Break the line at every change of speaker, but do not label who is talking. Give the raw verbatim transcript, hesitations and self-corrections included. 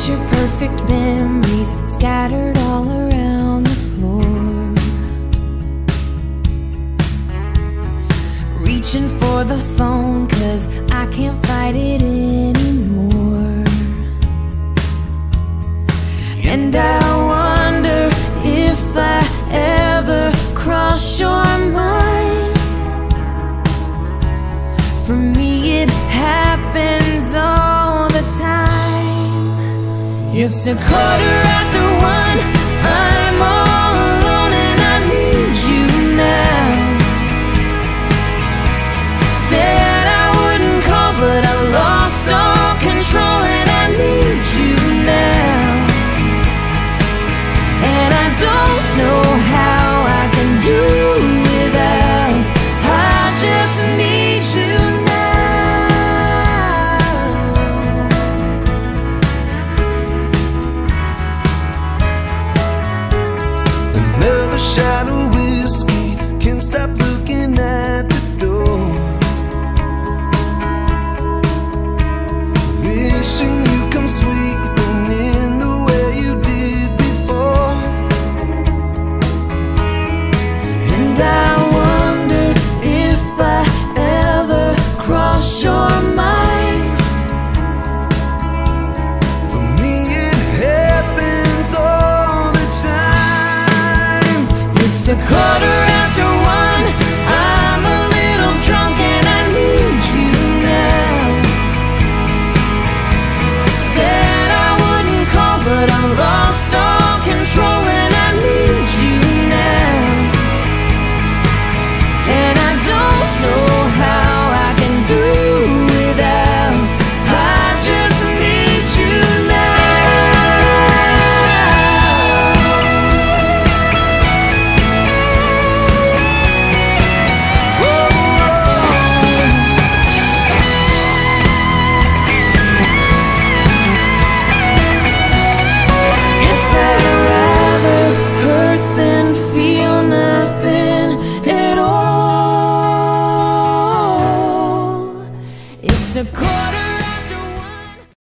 picture perfect memories scattered all around the floor. Reaching for the phone 'cause I can't fight it anymore. And I wonder if I ever cross your mind. For me it happens all the time. It's a quarter after one, I'm all alone and I need you now. Said I wouldn't call but I lost all control and I need you now. And I don't know how I can do without, I just need you now.
Another shot of whiskey, can't stop looking at the door. Wishing you come sweeping in the way you did before.
And I wonder if I ever cross your